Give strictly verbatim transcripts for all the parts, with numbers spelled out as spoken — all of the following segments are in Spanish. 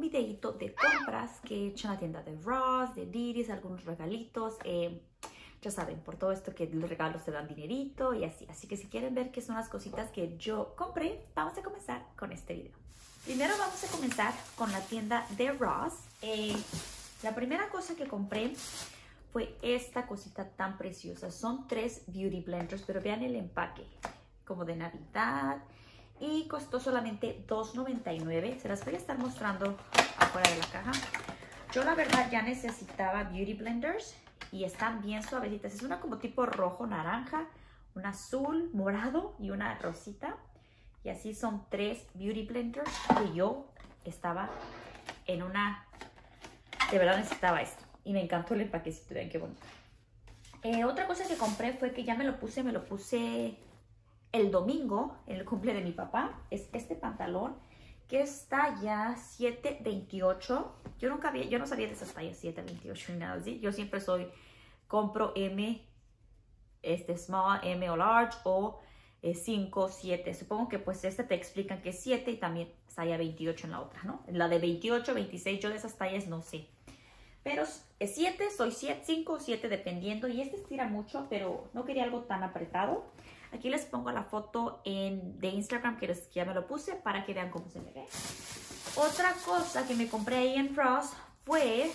videito de compras que he hecho en la tienda de Ross, de Diddy's, algunos regalitos. Eh, ya saben, por todo esto que los regalos te dan dinerito y así. Así que si quieren ver qué son las cositas que yo compré, vamos a comenzar con este video. Primero vamos a comenzar con la tienda de Ross. Eh, la primera cosa que compré fue esta cosita tan preciosa. Son tres beauty blenders, pero vean el empaque, como de Navidad. Y costó solamente dos noventa y nueve. Se las voy a estar mostrando afuera de la caja. Yo la verdad ya necesitaba beauty blenders y están bien suavecitas. Es una como tipo rojo, naranja, un azul, morado y una rosita. Y así son tres beauty blenders que yo estaba en una... De verdad necesitaba esto. Y me encantó el empaquecito. Vean qué bonito. Eh, otra cosa que compré fue que ya me lo puse, me lo puse... el domingo, en el cumple de mi papá, es este pantalón que es talla siete veintiocho. Yo nunca había, yo no sabía de esas tallas siete veintiocho ni nada así. Yo siempre soy, compro M, este small, M o large o eh, cinco, siete. Supongo que pues este te explican que es siete y también talla veintiocho en la otra, ¿no? La de veintiocho, veintiséis, yo de esas tallas no sé. Pero es siete, soy siete, cinco o siete dependiendo. Y este estira mucho, pero no quería algo tan apretado. Aquí les pongo la foto en, de Instagram que, les, que ya me lo puse para que vean cómo se me ve. Otra cosa que me compré ahí en Ross fue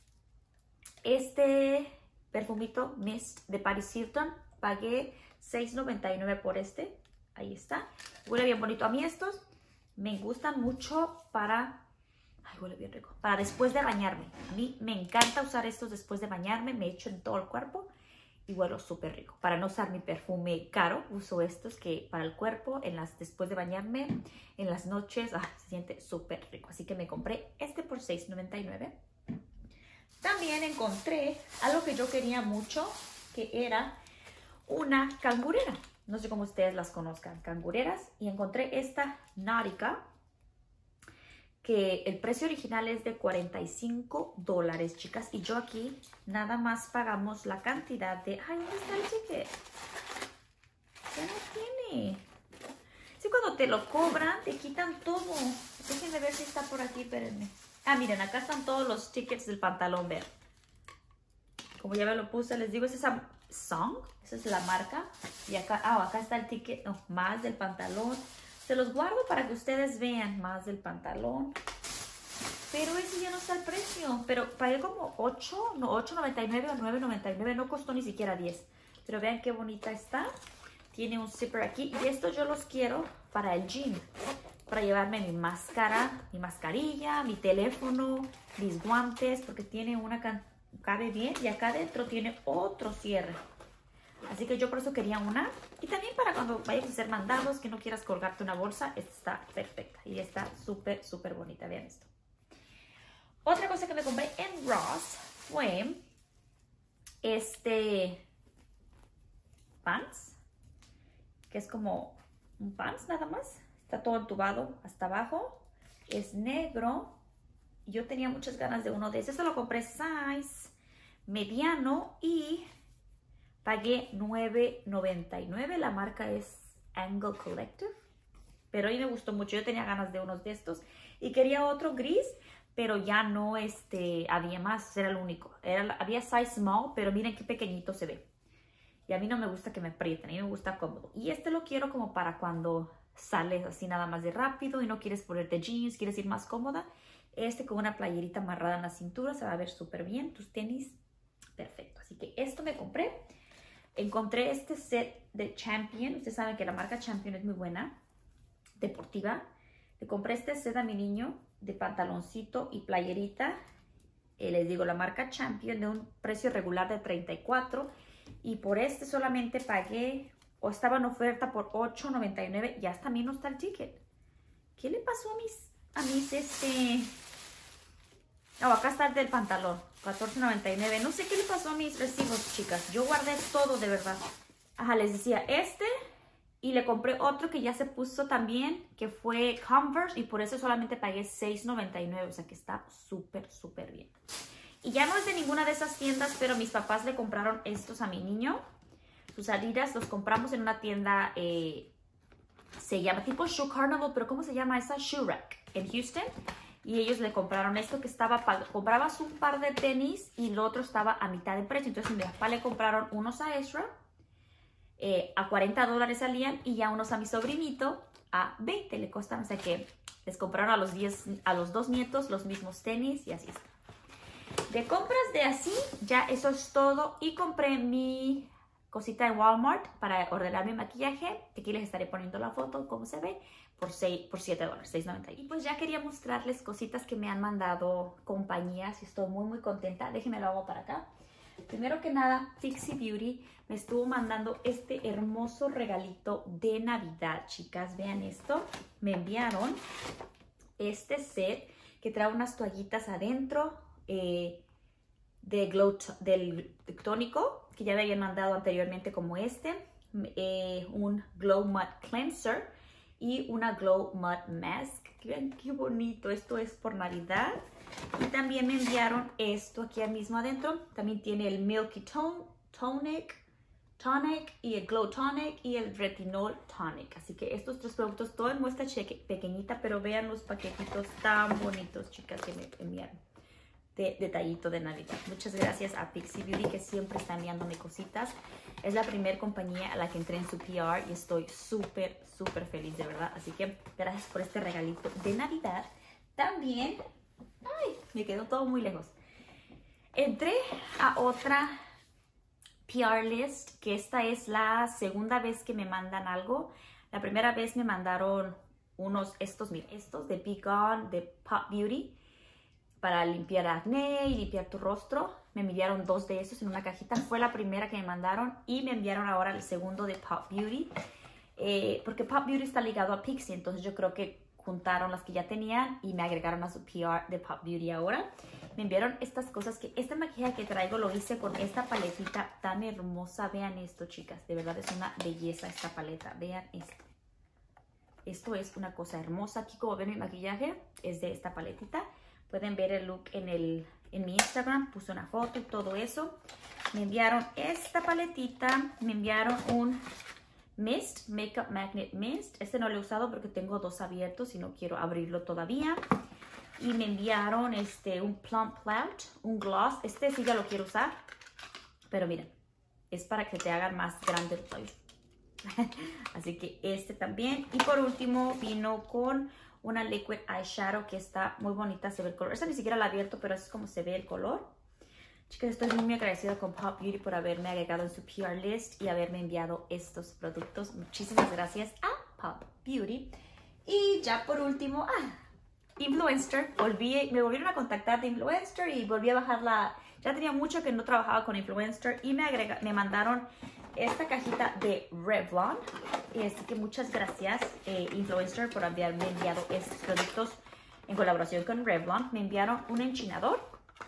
este perfumito Mist de Paris Hilton. Pagué seis noventa y nueve por este. Ahí está. Huele bien bonito. A mí estos me gustan mucho para... Ay, huele bien rico. Para después de bañarme. A mí me encanta usar estos después de bañarme. Me echo en todo el cuerpo. Y huelo súper rico. Para no usar mi perfume caro, uso estos que para el cuerpo, en las, después de bañarme, en las noches, ah, se siente súper rico. Así que me compré este por seis noventa y nueve. También encontré algo que yo quería mucho, que era una cangurera. No sé cómo ustedes las conozcan, cangureras. Y encontré esta Nautica, que el precio original es de cuarenta y cinco dólares, chicas. Y yo aquí nada más pagamos la cantidad de... Ay, ¿dónde está el ticket? Ya no tiene. Sí, cuando te lo cobran, te quitan todo. Déjenme ver si está por aquí, espérenme. Ah, miren, acá están todos los tickets del pantalón verde. Como ya me lo puse, les digo, es esa Song. Esa es la marca. Y acá, ah, acá está el ticket, no, más del pantalón. Se los guardo para que ustedes vean más del pantalón. Pero ese ya no está el precio. Pero pagué como ocho, no, ocho noventa y nueve o nueve noventa y nueve. No costó ni siquiera diez. Pero vean qué bonita está. Tiene un zipper aquí. Y estos yo los quiero para el gym. Para llevarme mi máscara, mi mascarilla, mi teléfono, mis guantes. Porque tiene una, cabe bien. Y acá adentro tiene otro cierre. Así que yo por eso quería una. Y también para cuando vayas a hacer mandados, que no quieras colgarte una bolsa, esta está perfecta. Y está súper, súper bonita. Vean esto. Otra cosa que me compré en Ross fue este pants. Que es como un pants nada más. Está todo entubado hasta abajo. Es negro. Yo tenía muchas ganas de uno de esos. Este lo compré size mediano y... pagué nueve noventa y nueve. La marca es Angle Collective. Pero a mí me gustó mucho. Yo tenía ganas de unos de estos. Y quería otro gris. Pero ya no este, había más. Era el único. Era, había size small. Pero miren qué pequeñito se ve. Y a mí no me gusta que me aprieten. A mí me gusta cómodo. Y este lo quiero como para cuando sales así nada más de rápido. Y no quieres ponerte jeans. Quieres ir más cómoda. Este con una playerita amarrada en la cintura. Se va a ver súper bien. Tus tenis. Perfecto. Así que esto me compré. Encontré este set de Champion. Ustedes saben que la marca Champion es muy buena. Deportiva. Le compré este set a mi niño de pantaloncito y playerita. Eh, les digo, la marca Champion de un precio regular de treinta y cuatro. Y por este solamente pagué, o estaba en oferta por ocho noventa y nueve. Ya hasta menos está el ticket. ¿Qué le pasó a mis, a mis este... Oh, acá está el del pantalón, catorce noventa y nueve. No sé qué le pasó a mis recibos, chicas. Yo guardé todo, de verdad. Ajá, les decía este. Y le compré otro que ya se puso también, que fue Converse. Y por eso solamente pagué seis noventa y nueve. O sea que está súper, súper bien. Y ya no es de ninguna de esas tiendas, pero mis papás le compraron estos a mi niño. Sus Adidas los compramos en una tienda, eh, se llama tipo Shoe Carnival, pero ¿cómo se llama esa? Shoe Rack, en Houston. y ellos le compraron esto que estaba, comprabas un par de tenis y el otro estaba a mitad de precio. Entonces mi papá le compraron unos a Ezra, eh, a cuarenta dólares salían, y ya unos a mi sobrinito a veinte le costan. O sea que les compraron a los, diez, a los dos nietos los mismos tenis y así está. De compras de así, ya eso es todo. Y compré mi cosita en Walmart para ordenar mi maquillaje. Aquí les estaré poniendo la foto, cómo se ve, por, por siete dólares, seis noventa. Y pues ya quería mostrarles cositas que me han mandado compañías y estoy muy muy contenta. Déjenme lo hago para acá. Primero que nada, Pixie Beauty me estuvo mandando este hermoso regalito de Navidad, chicas. Vean esto. Me enviaron este set que trae unas toallitas adentro eh, de glow del tónico que ya me habían mandado anteriormente, como este, eh, un Glow Mud Cleanser y una Glow Mud Mask. Vean qué bonito, esto es por Navidad. Y también me enviaron esto aquí mismo adentro. También tiene el Milky Tone, Tonic, Tonic y el Glow Tonic y el Retinol Tonic. Así que estos tres productos, todo en muestra pequeñita, pero vean los paquetitos tan bonitos, chicas, que me enviaron. De detallito de Navidad. Muchas gracias a Pixie Beauty, que siempre está enviándome cositas. Es la primera compañía a la que entré en su P R y estoy súper, súper feliz, de verdad. Así que gracias por este regalito de Navidad. También, ay, me quedó todo muy lejos. Entré a otra P R list, que esta es la segunda vez que me mandan algo. La primera vez me mandaron unos, estos, miren, estos de Be Gone, de Pop Beauty, para limpiar acné y limpiar tu rostro. Me enviaron dos de esos en una cajita. Fue la primera que me mandaron, y me enviaron ahora el segundo de Pop Beauty. Eh, porque Pop Beauty está ligado a Pixie, entonces yo creo que juntaron las que ya tenían y me agregaron a su P R de Pop Beauty ahora. Me enviaron estas cosas, que este maquillaje que traigo lo hice con esta paletita tan hermosa. Vean esto, chicas. De verdad es una belleza esta paleta. Vean esto. Esto es una cosa hermosa. Aquí, como ven, mi maquillaje es de esta paletita. Pueden ver el look en, el, en mi Instagram. Puse una foto y todo eso. Me enviaron esta paletita. Me enviaron un Mist, Makeup Magnet Mist. Este no lo he usado porque tengo dos abiertos y no quiero abrirlo todavía. Y me enviaron este, un Plump Cloud, un gloss. Este sí ya lo quiero usar. Pero miren, es para que te hagan más grande el labio. Así que este también. Y por último vino con una liquid eyeshadow que está muy bonita, se ve el color. Esta ni siquiera la he abierto, pero es como se ve el color. Chicas, estoy muy agradecida con Pop Beauty por haberme agregado en su P R list y haberme enviado estos productos. Muchísimas gracias a Pop Beauty. Y ya por último, ah, Influenster. Volví, me volvieron a contactar de Influenster y volví a bajar la... Ya tenía mucho que no trabajaba con Influencer y me, agrega, me mandaron esta cajita de Revlon. Así que muchas gracias, eh, Influencer, por haberme enviado estos productos en colaboración con Revlon. Me enviaron un enchinador,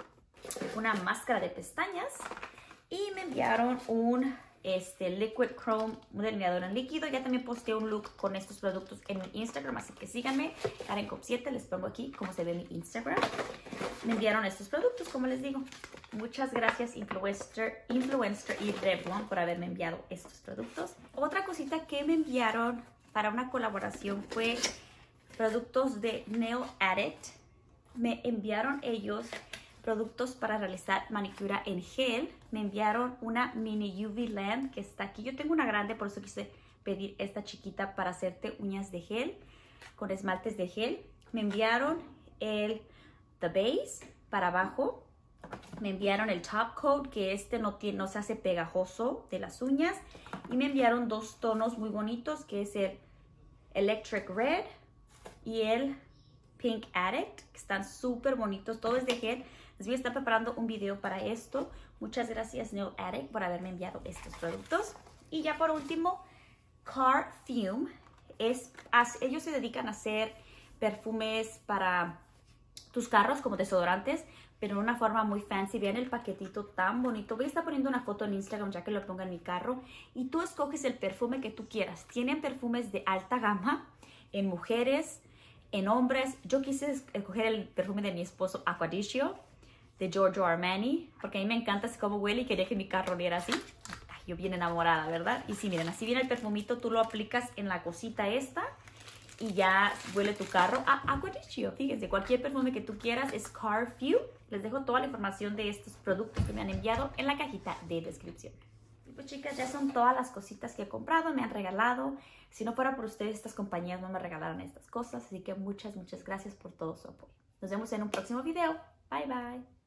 una máscara de pestañas y me enviaron un este, Liquid Chrome, un delineador en líquido. Ya también posteé un look con estos productos en mi Instagram, así que síganme, Karen Cop siete, les pongo aquí cómo se ve mi Instagram. Me enviaron estos productos, como les digo. Muchas gracias Influencer, Influencer y Revlon por haberme enviado estos productos. Otra cosita que me enviaron para una colaboración fue productos de Nail Addict. Me enviaron ellos productos para realizar manicura en gel. Me enviaron una mini U V lamp que está aquí. Yo tengo una grande, por eso quise pedir esta chiquita para hacerte uñas de gel con esmaltes de gel. Me enviaron el The Base para abajo. Me enviaron el Top Coat, que este no, tiene, no se hace pegajoso de las uñas. Y me enviaron dos tonos muy bonitos, que es el Electric Red y el Pink Addict, que están súper bonitos. Todo es de gel. Les voy a estar preparando un video para esto. Muchas gracias Nail Addict por haberme enviado estos productos. Y ya por último, Car Fume. Es, ellos se dedican a hacer perfumes para tus carros como desodorantes, pero de una forma muy fancy. Vean el paquetito tan bonito. Voy a estar poniendo una foto en Instagram ya que lo ponga en mi carro. Y tú escoges el perfume que tú quieras. Tienen perfumes de alta gama en mujeres, en hombres. Yo quise escoger el perfume de mi esposo, Acquadiccio, de Giorgio Armani, porque a mí me encanta así como huele y quería que mi carro oliera así. Ay, yo bien enamorada, ¿verdad? Y sí, miren, así viene el perfumito. Tú lo aplicas en la cosita esta y ya huele tu carro a agua de chío. Fíjense, cualquier perfume que tú quieras es Carfuel. Les dejo toda la información de estos productos que me han enviado en la cajita de descripción. Y pues chicas, ya son todas las cositas que he comprado, me han regalado. Si no fuera por ustedes, estas compañías no me regalaron estas cosas. Así que muchas, muchas gracias por todo su apoyo. Nos vemos en un próximo video. Bye, bye.